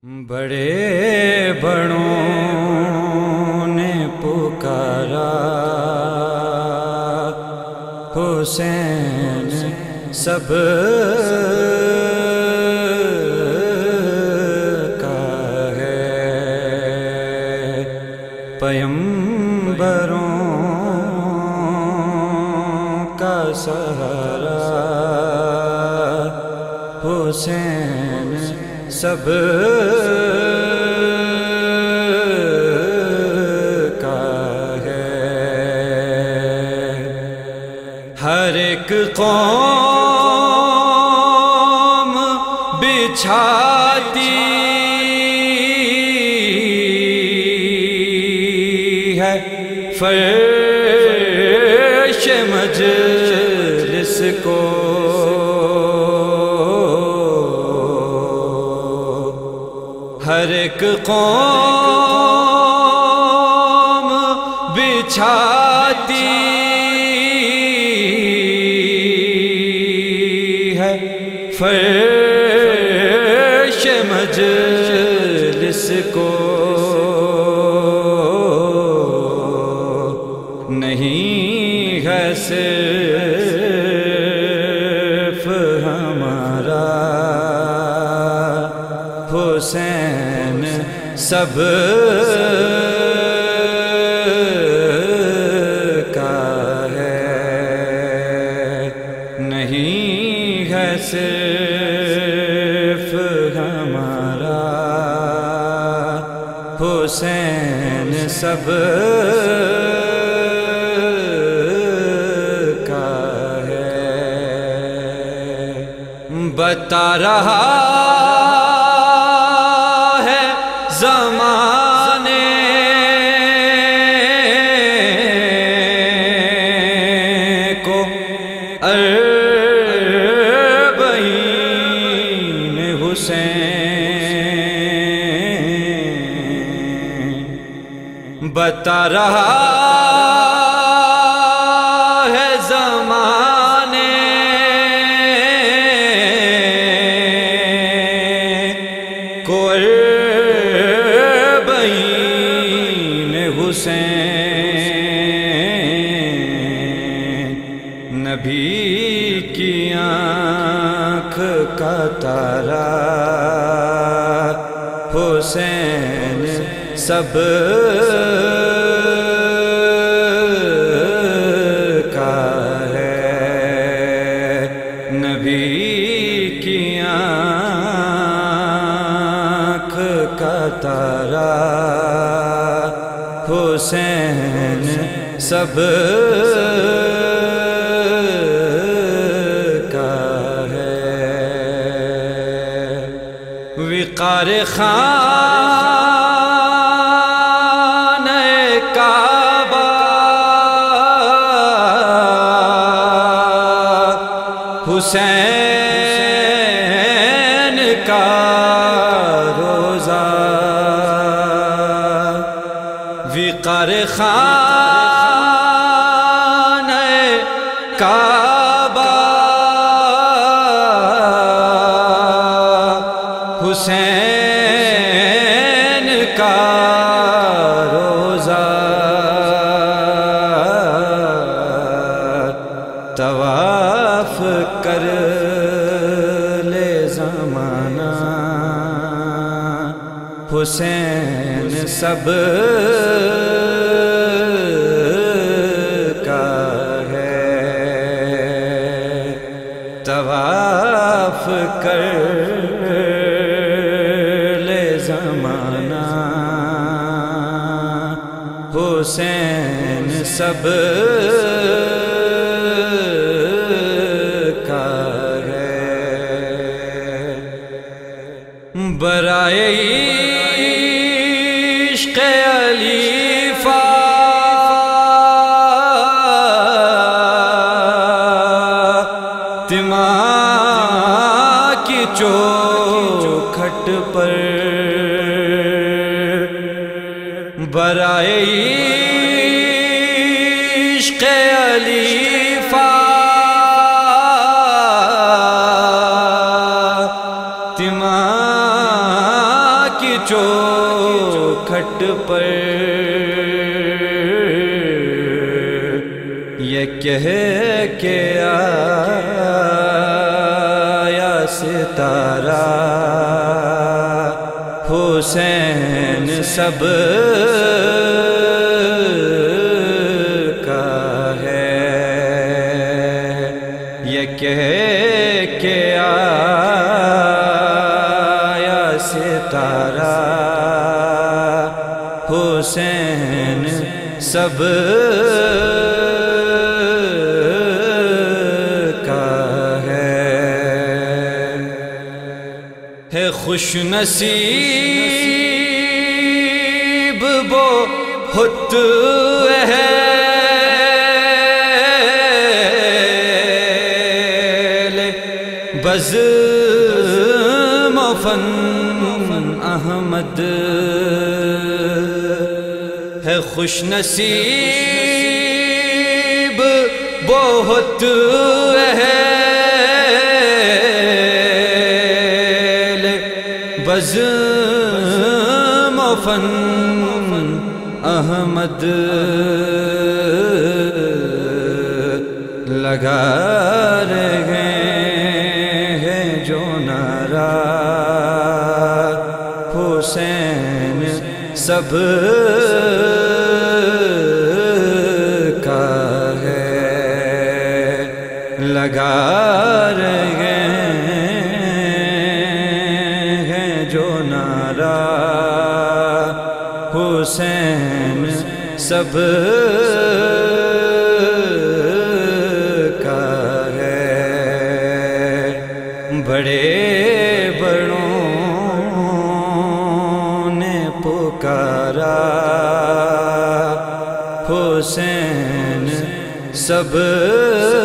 بڑے بڑوں نے پکارا حسین سب کا ہے پیغمبروں کا سہارا حسین سب کا ہے ہر ایک قوم بچھاتی ہے فرش مجلس کو ہر ایک قوم بچھاتی ہے فرش مجلس کو نہیں ہے صرف ہمارا حسین سب کا ہے نہیں ہے صرف ہمارا حسین سب کا ہے بتا رہا زمانے کو اربعین حسین بتا رہا ہے زمانے کو حسین نبی کی آنکھ کا تارا حسین سب کا ہے نبی کی آنکھ کا تارا حسین سب کا ہے وقار خانہ کعبہ حسین کا روزہ وقار خانہ کعبہ حسین کا روزہ طواف کر لے زمانہ حسین سب کا ہے طواف کر لے زمانہ حسین سب کا ہے برائے عشق علی فاطمہ کی چوکھٹ پر برائے عشق علی فاطمہ چوکھٹ پر یہ کہہ کے آیا ستارہ حسین سب کا ہے، یہ کہہ کے آیا ستارہ حسین سب کا ہے خوش نصیب وہ بہت اہل بزم و فن احمد، ہے خوش نصیب بہت اہل بزم و فن احمد، لگا رہے ہیں جو نعرہ حسین سب کا ہے، لگا رہے ہیں جو نعرہ حسین سب کا ہے، بڑے بڑوں نے پکارا حسین سب